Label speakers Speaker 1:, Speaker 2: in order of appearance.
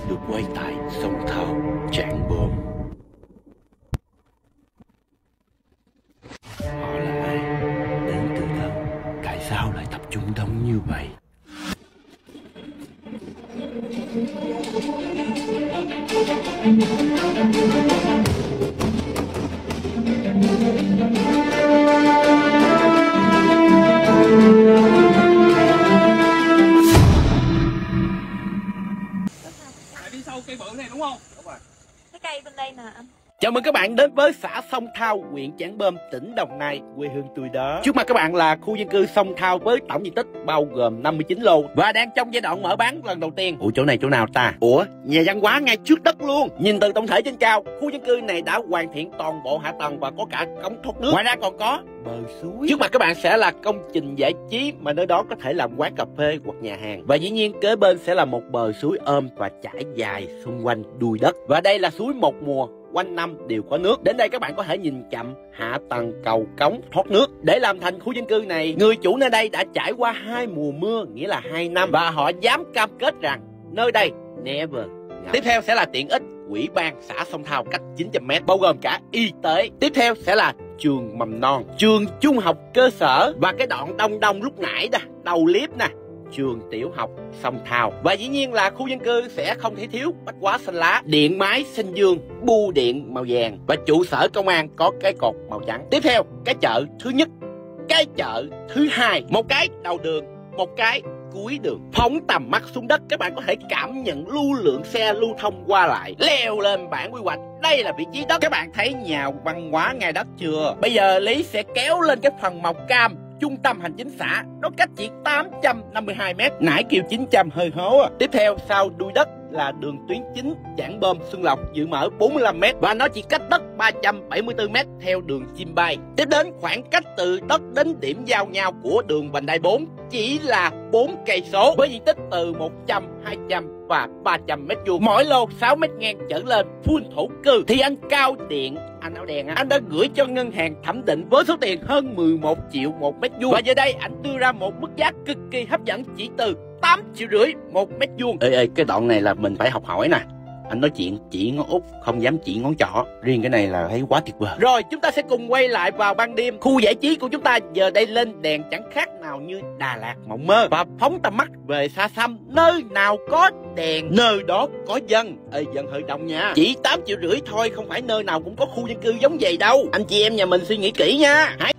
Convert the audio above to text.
Speaker 1: được quay tại sông Thao, Trảng Bom. Họ là ai? Đến từ đâu? Tại sao lại tập trung đông như vậy?
Speaker 2: Đi sâu cây bự này đúng không?
Speaker 3: Đúng rồi.
Speaker 4: Cái cây bên đây nè anh.
Speaker 1: Chào mừng các bạn đến với xã Sông Thao, huyện Trảng Bom, tỉnh Đồng Nai, quê hương tôi đó. Trước mặt các bạn là khu dân cư Sông Thao với tổng diện tích bao gồm 59 lô và đang trong giai đoạn mở bán lần đầu tiên. Ủa, chỗ này chỗ nào ta? Ủa, nhà văn hóa ngay trước đất luôn. Nhìn từ tổng thể trên cao, khu dân cư này đã hoàn thiện toàn bộ hạ tầng và có cả cống thoát nước. Ngoài ra còn có bờ suối. Trước mặt các bạn sẽ là công trình giải trí mà nơi đó có thể làm quán cà phê hoặc nhà hàng. Và dĩ nhiên kế bên sẽ là một bờ suối ôm và trải dài xung quanh đuôi đất. Và đây là suối một mùa, quanh năm đều có nước. Đến đây các bạn có thể nhìn chậm hạ tầng cầu cống thoát nước. Để làm thành khu dân cư này, người chủ nơi đây đã trải qua 2 mùa mưa, nghĩa là 2 năm, và họ dám cam kết rằng nơi đây never ngập. Tiếp theo sẽ là tiện ích ủy ban xã Sông Thao cách 900m, bao gồm cả y tế. Tiếp theo sẽ là trường mầm non, trường trung học cơ sở và cái đoạn đông đông lúc nãy đó, đầu clip nè, trường tiểu học Sông Thao. Và dĩ nhiên là khu dân cư sẽ không thể thiếu bách hóa xanh lá, điện máy xanh dương, bưu điện màu vàng và trụ sở công an có cái cột màu trắng. Tiếp theo, cái chợ thứ nhất, cái chợ thứ hai, một cái đầu đường, một cái cuối đường. Phóng tầm mắt xuống đất, các bạn có thể cảm nhận lưu lượng xe lưu thông qua lại. Leo lên bảng quy hoạch, đây là vị trí đất. Các bạn thấy nhà văn hóa ngay đất chưa? Bây giờ Lý sẽ kéo lên cái phần màu cam, trung tâm hành chính xã, nó cách chỉ 852m. Nãy kêu 900 hơi hố à. Tiếp theo sau đuôi đất là đường tuyến chính Trảng Bom Xuân Lộc, dự mở 45m và nó chỉ cách đất 374m theo đường chim bay. Tiếp đến khoảng cách từ đất đến điểm giao nhau của đường vành đai 4 chỉ là 4 cây số với diện tích từ 100, 200 và 300m². Mỗi lô 6m ngang trở lên, full thổ cư. Thì anh Cao Điện, anh áo đen, anh đã gửi cho ngân hàng thẩm định với số tiền hơn 11 triệu 1m². Và giờ đây anh đưa ra một mức giá cực kỳ hấp dẫn, chỉ từ 8,5 triệu 1m². Ê, cái đoạn này là mình phải học hỏi nè. Anh nói chuyện chỉ ngón út, không dám chỉ ngón trỏ. Riêng cái này là thấy quá tuyệt vời. Rồi chúng ta sẽ cùng quay lại vào ban đêm. Khu giải trí của chúng ta giờ đây lên đèn chẳng khác nào như Đà Lạt mộng mơ. Và phóng tầm mắt về xa xăm, nơi nào có đèn nơi đó có dân. Ê, dân hơi đông nha. Chỉ 8,5 triệu thôi, không phải nơi nào cũng có khu dân cư giống vậy đâu. Anh chị em nhà mình suy nghĩ kỹ nha.